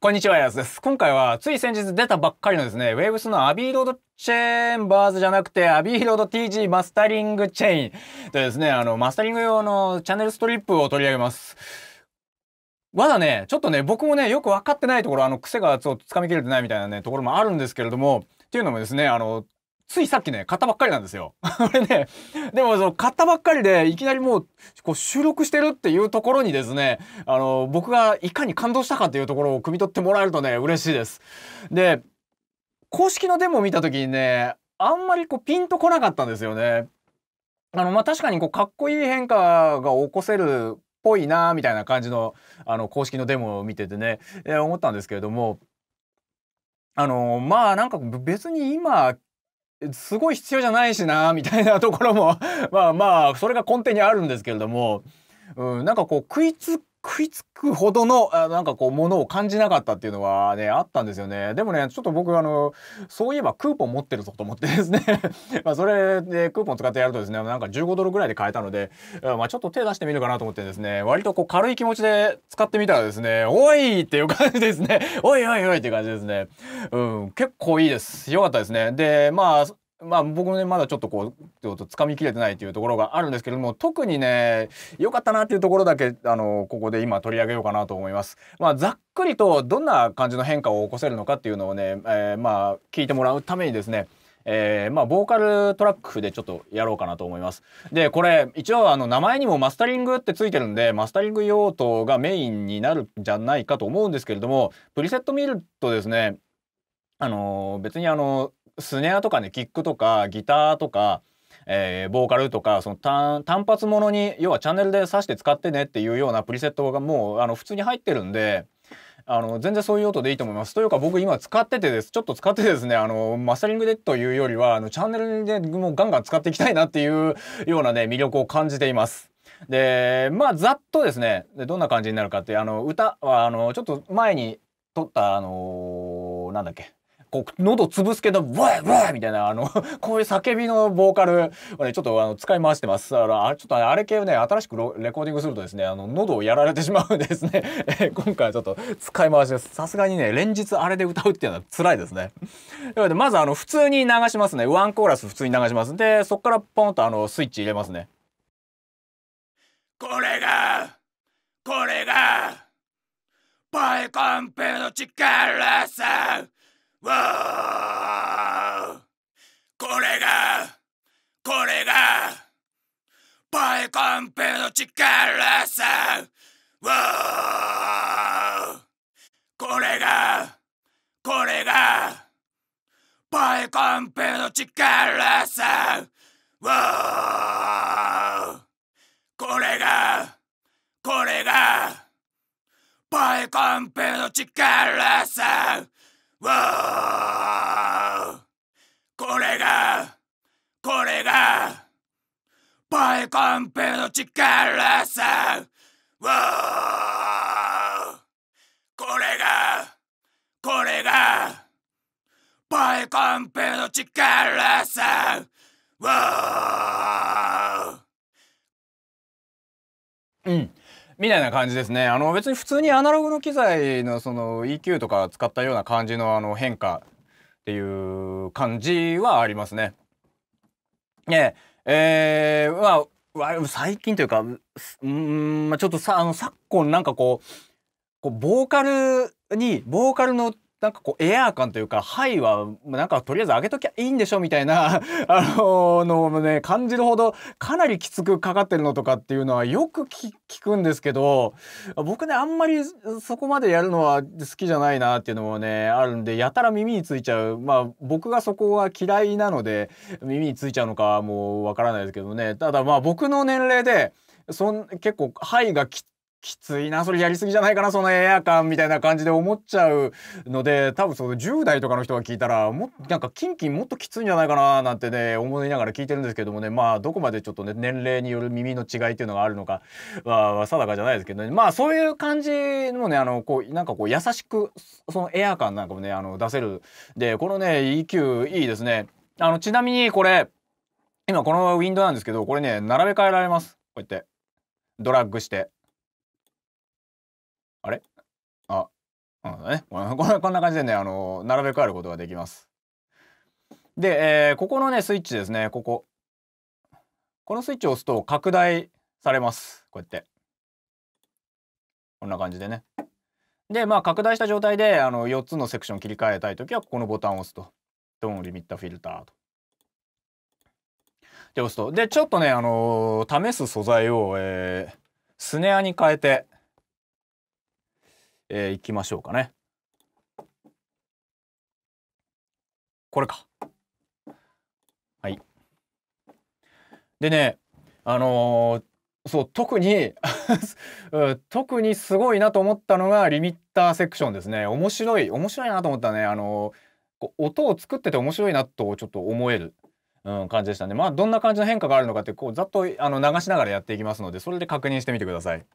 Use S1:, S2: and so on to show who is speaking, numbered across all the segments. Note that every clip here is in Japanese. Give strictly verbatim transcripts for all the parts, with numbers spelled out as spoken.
S1: こんにちは、やすです。今回はつい先日出たばっかりのですね、Waves のアビーロードチェンバーズじゃなくて、アビーロード ティージー マスタリングチェインでですね、あの、マスタリング用のチャンネルストリップを取り上げます。まだね、ちょっとね、僕もね、よく分かってないところ、あの、癖がつかみきれてないみたいなね、ところもあるんですけれども、っていうのもですね、あの、ついさっきね、買ったばっかりなんですよ。これね、でもその買ったばっかりで、いきなりもう、こう収録してるっていうところにですね、あの、僕がいかに感動したかっていうところを汲み取ってもらえるとね、嬉しいです。で、公式のデモを見た時にね、あんまりこうピンとこなかったんですよね。あの、ま、確かにこうかっこいい変化が起こせるっぽいなみたいな感じの、あの、公式のデモを見ててね、え、思ったんですけれども、あの、まあ、なんか別に今すごい必要じゃないしなみたいなところもまあまあ、それが根底にあるんですけれども、うん、なんかこう食いつ食いつくほどの、あ、なんかこうものを感じなかったっていうのはね、あったんですよね。でもね、ちょっと僕あの、そういえばクーポン持ってるぞと思ってですねまあそれでクーポン使ってやるとですね、なんかじゅうごドルぐらいで買えたので、まあちょっと手出してみるかなと思ってですね、割とこう軽い気持ちで使ってみたらですね、おいっていう感じですね。おいおいおいっていう感じですね。うん、結構いいです。良かったですね。で、まあ、まあ僕もね、まだちょっとこう、ちょっと掴みきれてないっていうところがあるんですけれども、特にね、良かったなっていうところだけ、あの、ここで今取り上げようかなと思います。まあざっくりとどんな感じの変化を起こせるのかっていうのをね、えー、まあ聞いてもらうためにですね、えー、まあボーカルトラックでちょっとやろうかなと思います。で、これ一応あの名前にもマスタリングってついてるんで、マスタリング用途がメインになるんじゃないかと思うんですけれども、プリセット見るとですね、あのー別にあのスネアとかね、キックとかギターとか、えーボーカルとかその単単発ものに要はチャンネルで挿して使ってねっていうようなプリセットがもうあの普通に入ってるんで、あの全然そういう音でいいと思います。というか僕今使っててですちょっと使ってですね、あのマスタリングでというよりはあのチャンネルでもうガンガン使っていきたいなっていうようなね魅力を感じています。で、まあざっとですね、でどんな感じになるかって、あの歌はあのちょっと前に撮ったあのーなんだっけ、こう喉潰すけどブワーブワーみたいなあのこういう叫びのボーカルをねちょっとあの使い回してます。あのあちょっとあれ系をね新しくレコーディングするとですね、あの喉をやられてしまうんですね今回はちょっと使い回しです。さすがにね連日あれで歌うっていうのは辛いですね。なのでまずあの普通に流しますね。ワンコーラス普通に流します。でそこからポンとあのスイッチ入れますね。これがこれがパイコンペの力さ。わー、これがこれがパイコンペの力さ。わー、これがこれがパイコンペの力さ。わー、これがこれがパイコンペの力さ。わー、これがこれがパイコンペの力さ。わー、これがこれがパイコンペの力さ。わー、うん。みたいな感じですね。あの別に普通にアナログの機材のその イーキュー とか使ったような感じのあの変化っていう感じはありますね。ねえ、えー、まあ、わ最近というか、うーん、まあ、ちょっとさあの昨今なんかこう、こうボーカルにボーカルのなんかこうエアー感というか、ハイはなんかとりあえず上げときゃいいんでしょみたいなあののね感じるほどかなりきつくかかってるのとかっていうのはよく聞くんですけど、僕ねあんまりそこまでやるのは好きじゃないなっていうのもねあるんで、やたら耳についちゃう。まあ僕がそこが嫌いなので耳についちゃうのかもうわからないですけどね。ただまあ僕の年齢でそん結構ハイがききついな、それやりすぎじゃないかな、そのエア感みたいな感じで思っちゃうので、多分そのじゅう代とかの人が聞いたら、もなんかキンキンもっときついんじゃないかななんてね、思いながら聞いてるんですけどもね、まあどこまでちょっとね、年齢による耳の違いっていうのがあるのかは定かじゃないですけどね、まあそういう感じのね、あの、こう、なんかこう優しく、そのエア感なんかもね、あの、出せる。で、このね、イーキュー いいですね。あの、ちなみにこれ、今このウィンドウなんですけど、これね、並べ替えられます。こうやって。ドラッグして。あれあ、 うんね、こんなこんな感じでね、あの並べ替えることができます。で、えーここのね、スイッチですね、ここ。このスイッチを押すと拡大されます。こうやって。こんな感じでね。で、まあ、拡大した状態で、あの、よっつのセクション切り替えたいときは、ここのボタンを押すと。ドン、リミッター、フィルターと。で、押すと。で、ちょっとね、あのー試す素材を、えースネアに変えて、えーいきましょうかね。これか。はい。でね、あのーそう、特にうん特にすごいなと思ったのがリミッターセクションですね。面白い、面白いなと思ったね。あのーこう音を作ってて面白いなとちょっと思える、うん、感じでしたね。まあ、どんな感じの変化があるのかって、こう、ざっとあの流しながらやっていきますので、それで確認してみてください。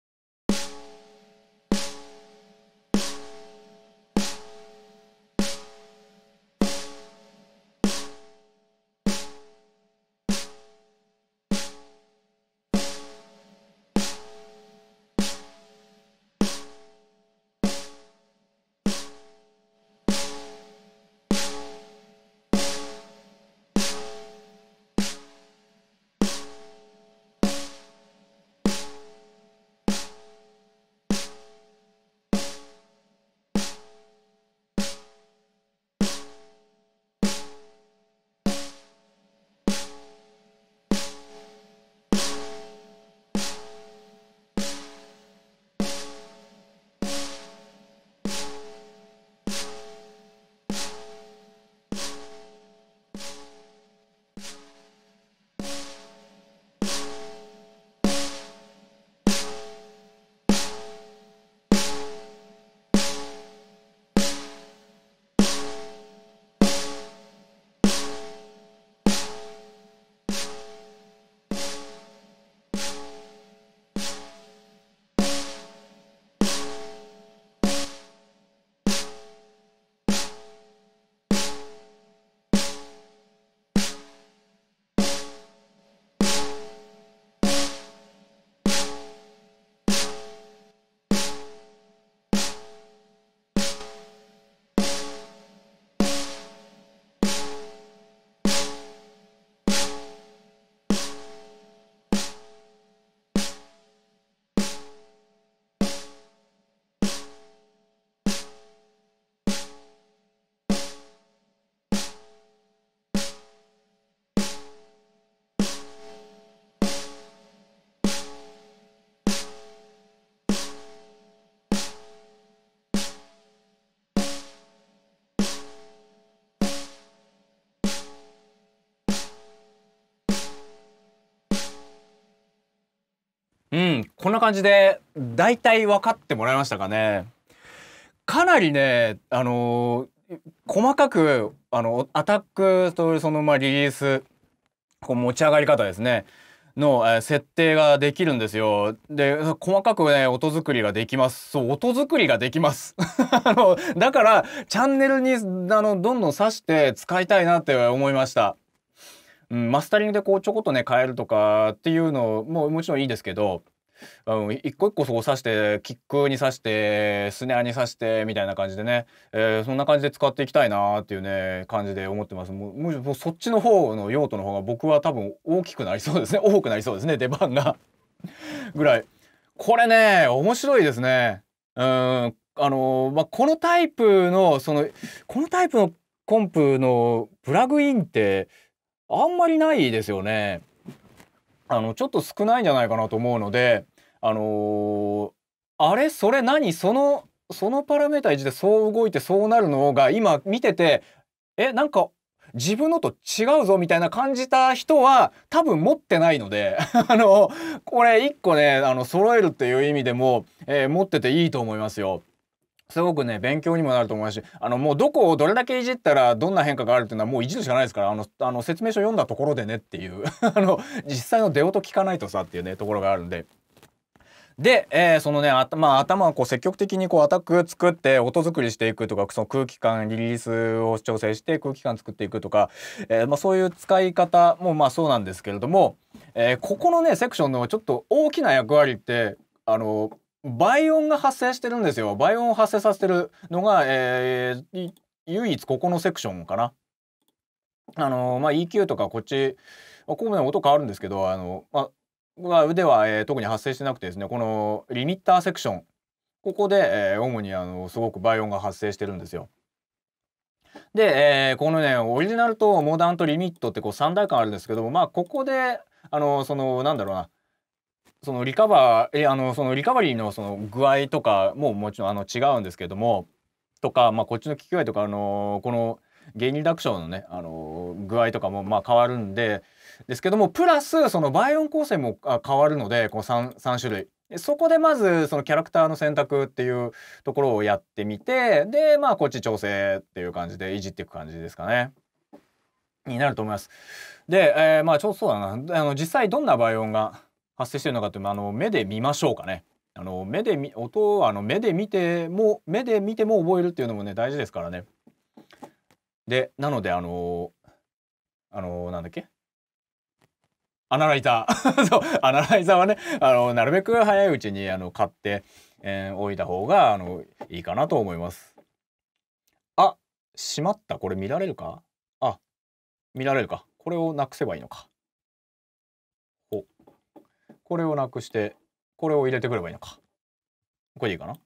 S1: うん、こんな感じで、だいたい分かってもらえましたかね。かなりね、あのー細かく、あの、アタックとその、まあ、リリース、こう持ち上がり方ですね。の、えー設定ができるんですよ。で、細かくね、音作りができます。そう、音作りができます。あの、だから、チャンネルに、あの、どんどん挿して使いたいなって思いました。うん、マスタリングでこうちょこっとね変えるとかっていうのももちろんいいですけど、あの一個一個そこ挿してキックに挿してスネアに挿してみたいな感じでね、えーそんな感じで使っていきたいなっていうね感じで思ってます。もうむしろそっちの方の用途の方が僕は多分大きくなりそうですね。多くなりそうですね、出番がぐらい。これね面白いですね。うん、あのまあ、このタイプのそのこのタイプのコンプのプラグインってあんまりないですよね。あの、ちょっと少ないんじゃないかなと思うので、あのーあれ、それ何その、そのパラメータいちでそう動いてそうなるのが今見てて、え、なんか自分のと違うぞみたいな感じた人は多分持ってないので、あの、これ一個ね、あの、揃えるっていう意味でも、えー持ってていいと思いますよ。すごくね、勉強にもなると思うし、あの、もうどこをどれだけいじったらどんな変化があるっていうのはもういじるしかないですから、あの、あの説明書読んだところでねっていうあの、実際の出音聞かないとさっていうね、ところがあるんで。で、えーそのね、あたまあ、頭をこう積極的にこうアタック作って音作りしていくとか、その空気感、リリースを調整して空気感作っていくとか、えーまあ、そういう使い方もまあそうなんですけれども、えーここのね、セクションのちょっと大きな役割って、あの、 倍音が発生してるんですよ。倍音を発生させてるのが、えー、唯一ここのセクションかな。あのまあ イーキュー とかこっち、ここもね音変わるんですけど、あのまあ腕は、えー、特に発生してなくてですね、このリミッターセクション、ここで、えー、主にあのすごく倍音が発生してるんですよ。で、えー、このねオリジナルとモダンとリミットってこうさんだいかんあるんですけども、まあここであのそのなんだろうな、そのリカバー、えあのそのリカバリーのその具合とかももちろんあの違うんですけども、とか、まあ、こっちの聞き具合とか、あのこのゲインリダクションのね、あの具合とかもまあ変わるんでですけども、プラスその倍音構成もあ変わるので、こう 3, さん種類。そこでまずそのキャラクターの選択っていうところをやってみて、でまあこっち調整っていう感じでいじっていく感じですかね。になると思います。で、えー、まあちょっとそうだな、あの実際どんな倍音が発生してるのかっていうのは、あの目で見ましょうかね。あの目で見音をあの目で見ても目で見ても覚えるっていうのもね大事ですからね。でなのであのあのなんだっけ、アナライザーそうアナライザーはね、あのなるべく早いうちにあの買って、えー、おいた方があのいいかなと思います。あ、しまった、これ見られるか。あ、見られるか。これをなくせばいいのか。お、これをなくしてこれを入れてくればいいのか。これでいいかな。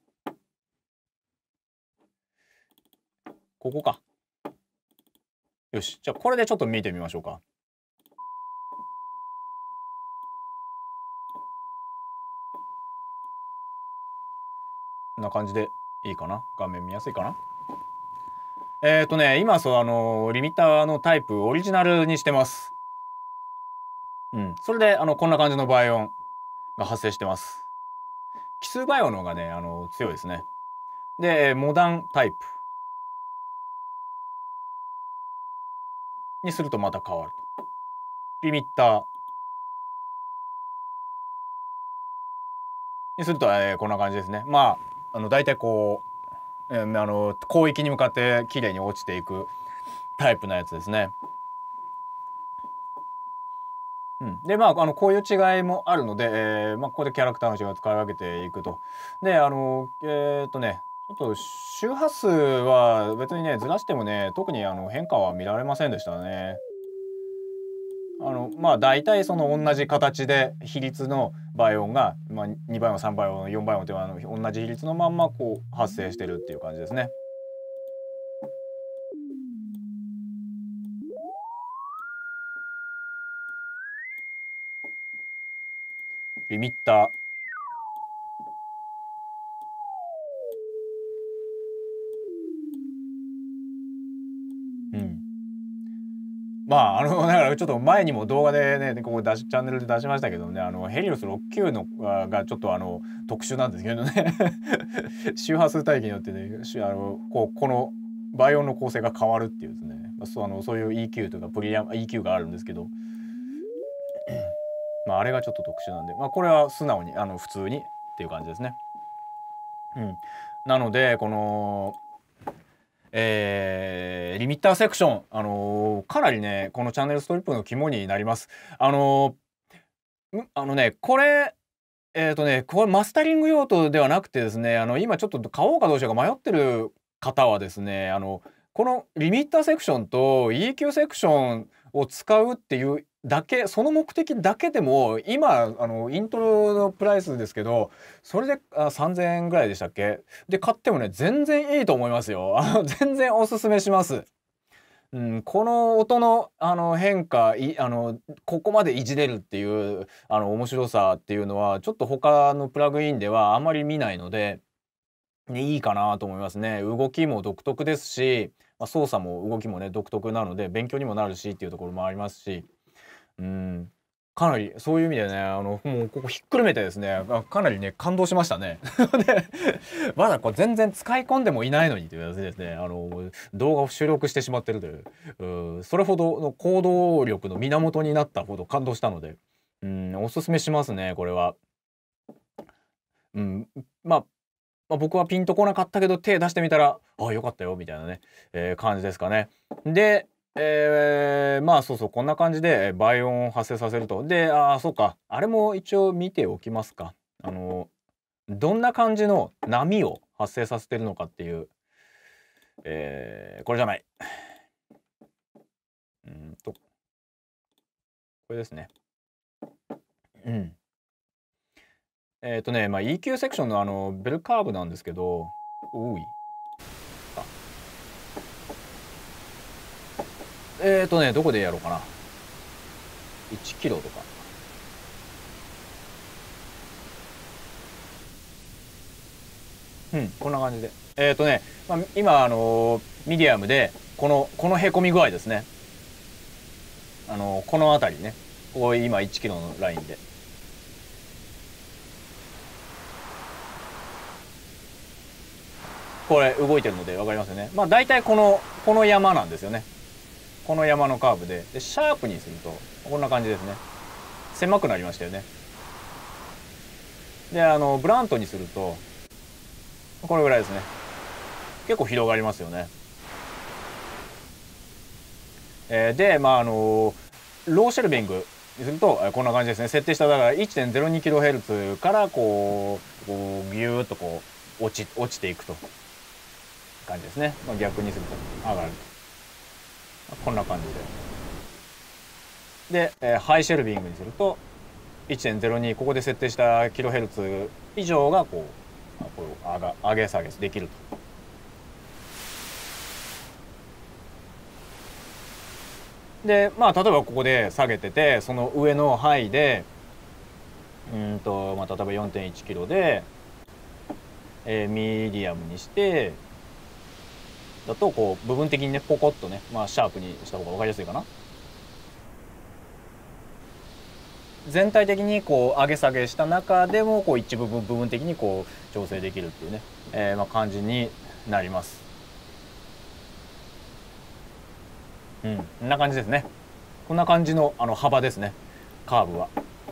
S1: ここか。よし、じゃあこれでちょっと見てみましょうか。こんな感じでいいかな。画面見やすいかな。えっ、ー、とね、今そうあのリミッターのタイプオリジナルにしてます。うん、それであのこんな感じの倍音が発生してます。奇数倍音の方がねあの強いですね。でモダンタイプにするとまた変わる。リミッターにすると、えー、こんな感じですね。まああの大体こう、えー、あの広域に向かって綺麗に落ちていくタイプのやつですね。うん、でまああのこういう違いもあるので、えーまあ、ここでキャラクターの違いを使い分けていくと。であのえー、っとねちょっと周波数は別にねずらしてもね特にあの変化は見られませんでしたね。あのまあ大体その同じ形で比率の倍音が、まあ、にばい音さんばい音よんばい音というあの同じ比率のまんまこう発生してるっていう感じですね。リミッター、うん、まああのだからちょっと前にも動画でねこう出しチャンネルで出しましたけどね、あのヘリオスろくじゅうきゅうのがちょっとあの特殊なんですけどね周波数帯域によってねあのこうこの倍音の構成が変わるっていうですね、まあ、そうあのそういう イーキュー というかプリア イーキュー があるんですけどまああれがちょっと特殊なんで、まあ、これは素直にあの普通にっていう感じですね。うん、なのでこのえー、リミッターセクション、あのー、かなりねこのチャンネルストリップの肝になります。あのー、あのねこれえっ、ー、とねこれマスタリング用途ではなくてですね、あの今ちょっと買おうかどうしようか迷ってる方はですね、あのこのリミッターセクションと イーキュー セクションを使うっていうだけ、その目的だけでも今あのイントロのプライスですけど、それであさんぜんえんぐらいでしたっけで買ってもね全然いいと思いますよ。あの全然おすすめします。うん、この音のあの変化いあのここまでいじれるっていうあの面白さっていうのはちょっと他のプラグインではあまり見ないので、ね、いいかなと思いますね。動きも独特ですし、まあ、操作も動きもね独特なので勉強にもなるしっていうところもありますし、うん、かなりそういう意味でね、あのもうここひっくるめてですね、あかなりね感動しましたね。でまだこれ全然使い込んでもいないのにというやつですね、あの動画を収録してしまってるというう、それほどの行動力の源になったほど感動したので、うん、おすすめしますねこれは。うん、まあまあ、僕はピンとこなかったけど手出してみたらああよかったよみたいなね、えー、感じですかね。で、えー、まあそうそうこんな感じで倍音を発生させると。でああそうか、あれも一応見ておきますか。あのどんな感じの波を発生させてるのかっていう、えー、これじゃない。うんと、これですね。うん。えっ、ー、とね、まあ、イーキュー セクションのあの、ベルカーブなんですけど、おい。あえっ、ー、とね、どこでやろうかな。いちキロとか。うん、こんな感じで。えっ、ー、とね、まあ、今、あのー、ミディアムで、この、このへこみ具合ですね。あのー、この辺りね。ここ今いちキロのラインで。これ動いてるので分かりますよね。まあ大体この、この山なんですよね。この山のカーブで。で、シャープにすると、こんな感じですね。狭くなりましたよね。で、あの、ブラントにすると、これぐらいですね。結構広がりますよね。えー、で、まああの、ローシェルビングにすると、こんな感じですね。設定した、だから いってんぜろにキロヘルツ からこう、こう、ギューッとこう、落ち、落ちていくと。感じですね。まあ、逆にすると上がる。こんな感じで。で、えー、ハイシェルビングにすると、いってんぜろに、ここで設定したキロヘルツ以上がこう、こう上が上げ下げできると。で、まあ、例えばここで下げてて、その上の範囲で、うんと、まあ、例えば よんてんいちキロで、えー、ミディアムにして、だと、こう、部分的にね、ポコッとね、まあ、シャープにした方が分かりやすいかな。全体的にこう上げ下げした中でもこう一部分部分的にこう調整できるっていうね、えー、まあ感じになります。うん、こんな感じですね。こんな感じのあの幅ですね、カーブは。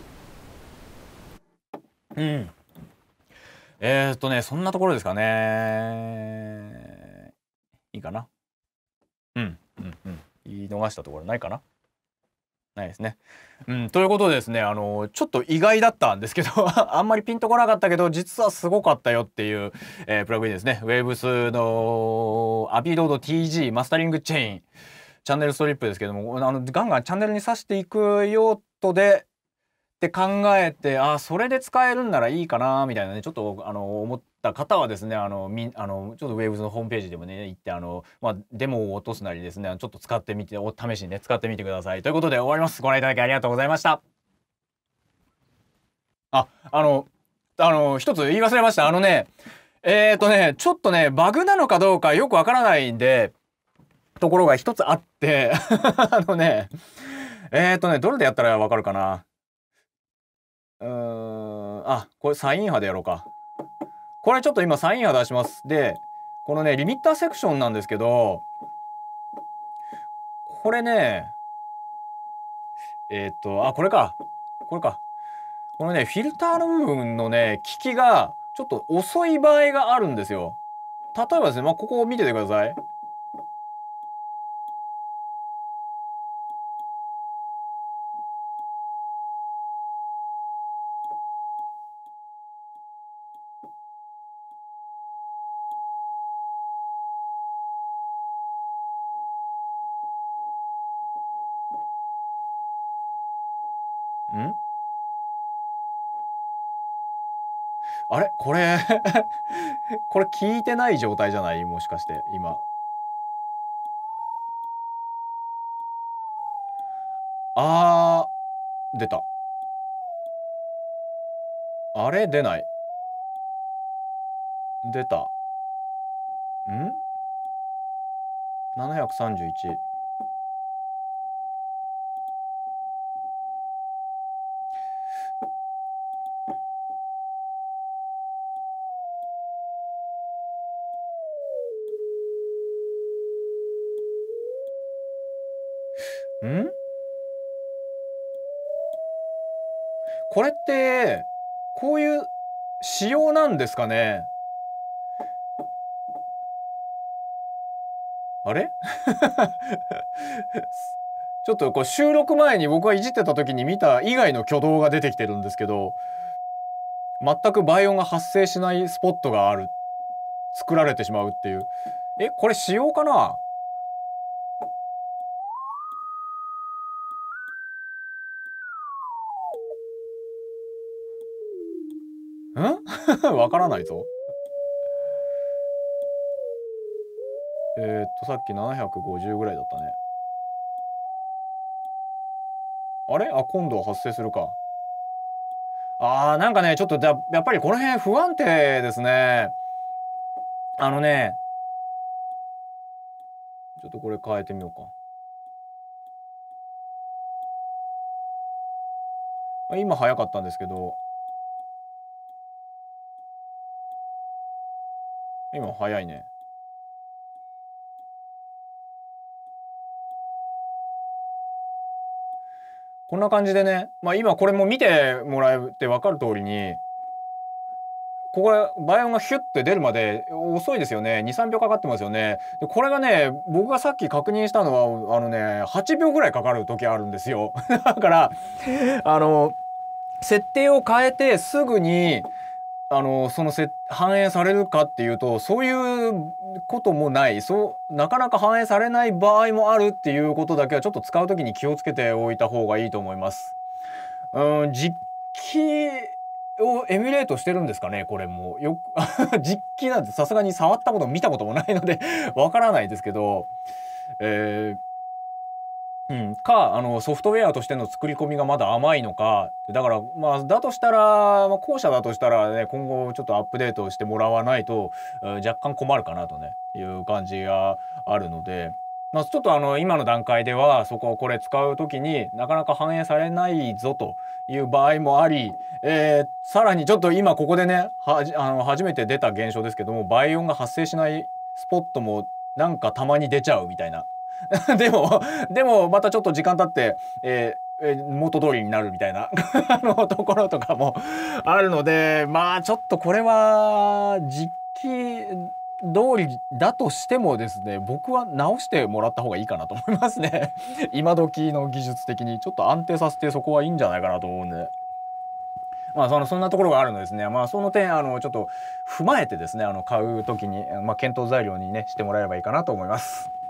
S1: うん。えー、っとね、そんなところですかね。いいかな。うん、うん、うん。言い逃したところないかな。ないですね。うん、ということでですね、あの、ちょっと意外だったんですけどあんまりピンとこなかったけど、実はすごかったよっていう、えー、プラグインですね。Waves のアビロード ティージー マスタリングチェーン、チャンネルストリップですけども、あの、ガンガンチャンネルに挿していく用途で、って考えて、あ、それで使えるんならいいかな、みたいなね、ちょっと、あの、思った方はですね、あの、み、あの、ちょっと Waves のホームページでもね、行って、あの、まあ、デモを落とすなりですね、ちょっと使ってみて、お試しにね、使ってみてください。ということで終わります。ご覧いただきありがとうございました。あ、あの、あの、一つ言い忘れました。あのね、えっとね、ちょっとね、バグなのかどうかよくわからないんで、ところが一つあってあのね、えっとね、どれでやったらわかるかな。うーん、あ、これサイン波でやろうか。これちょっと今サイン波出します。で、このね、リミッターセクションなんですけど、これね、えーっと、あ、これか。これか。このね、フィルターの部分のね、効きがちょっと遅い場合があるんですよ。例えばですね、まあ、ここを見ててください。んあれこれこれ聞いてない状態じゃない、もしかして、今。あー、出た。あれ出ない。出た。ん ?ななひゃくさんじゅういち。んこれって、こういう仕様なんですかね。あれちょっとこう収録前に僕がいじってた時に見た以外の挙動が出てきてるんですけど、 全くバイオンが発生しないスポットがある。作られてしまうっていう。え、これ仕様かな？んわからないぞ。えー、っと、さっきななひゃくごじゅうぐらいだったね。あれあ、今度は発生するか。あー、なんかね、ちょっとややっぱりこの辺不安定ですね。あのね、ちょっとこれ変えてみようか。今早かったんですけど、今早いね。こんな感じでね、まあ今これも見てもらえて分かる通りに、ここでバイオンがヒュッて出るまで遅いですよね。に、さんびょうかかってますよね。で、これがね、僕がさっき確認したのは、あのね、はちびょうぐらいかかる時あるんですよ。だから、あの、設定を変えてすぐに、あの、そのせ反映されるかっていうと、そういうこともない。そう、なかなか反映されない場合もあるっていうことだけはちょっと使う時に気をつけておいた方がいいと思います。うん、実機をエミュレートしてるんですかね、これも。よく実機なんてさすがに触ったことも見たこともないのでわからないですけど、えー、うん、か、あの、ソフトウェアとしての作り込みがまだ甘いのか、だから、まあ、だとしたら、まあ、後者だとしたらね、今後ちょっとアップデートしてもらわないと、うん若干困るかなとね、いう感じがあるので、まあ、ちょっとあの、今の段階では、そこをこれ使うときになかなか反映されないぞという場合もあり、えー、さらにちょっと今ここでね、はじ、あの、初めて出た現象ですけども、バイオンが発生しないスポットもなんかたまに出ちゃうみたいな。でも、でもまたちょっと時間経って、えーえー元通りになるみたいなあのところとかもあるので、まあちょっとこれは実機通りだとしてもですね、僕は直してもらった方がいいかなと思いますね。今時の技術的にちょっと安定させてそこはいいんじゃないかなと思うんで。まあそのそんなところがあるのですね。まあその点あのちょっと踏まえてですね、あの買う時にまあ検討材料にねしてもらえればいいかなと思います。